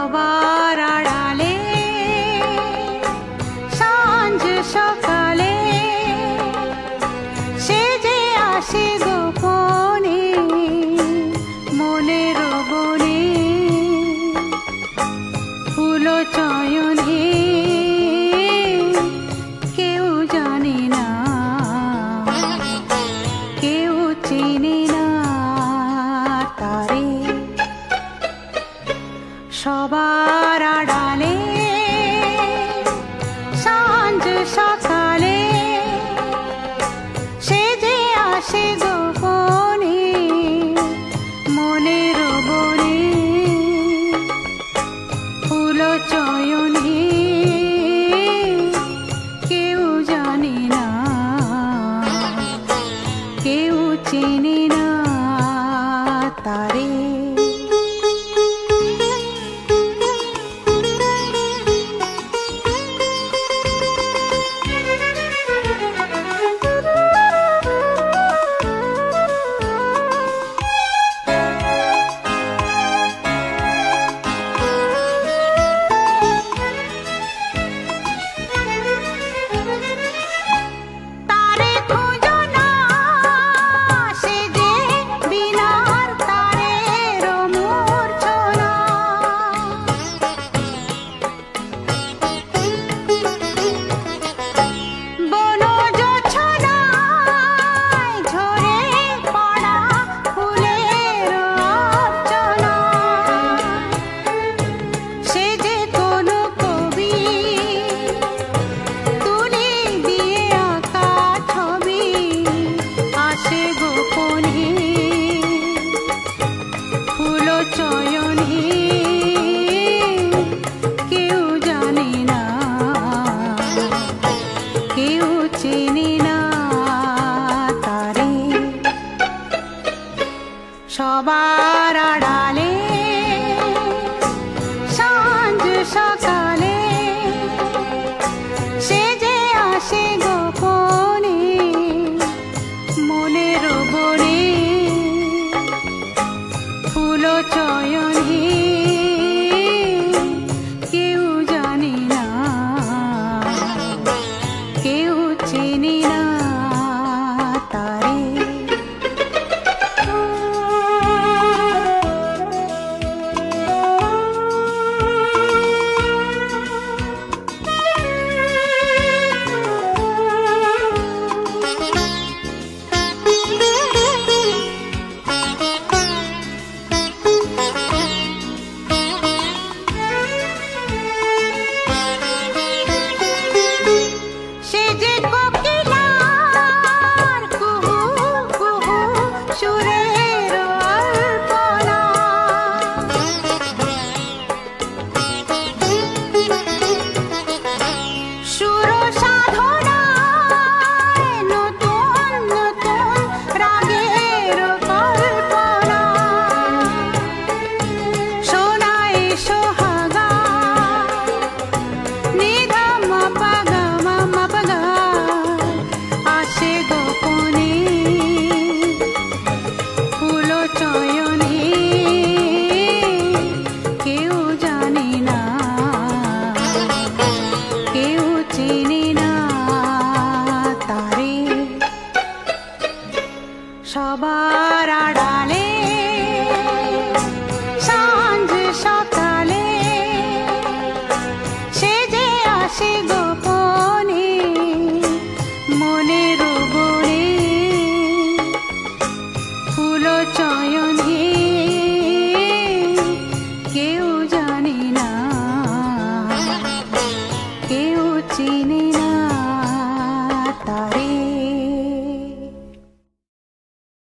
সবার আড়ালে সাঁঝ সকালে সে যে আসে গোপনে মনের বনে ফুল চয়নে কেউ জানে না কেউ চেনে না তারে সবার আড়ালে সাঁঝ সকালে সে যে আসে গোপনে মনের বনে ফুল চয়নে কেউ জানে না কেউ চেনে না তারে সবার আড়ালে সাঁঝ সকালে সে যে আসে গোপনে মনের বনে ফুল চয়নে কেউ জানে না কেউ চেনে না তারে সবার আড়ালে সাঁঝ সকালে সে যে আসে গোপনে মনের বনে ফুল চয়ন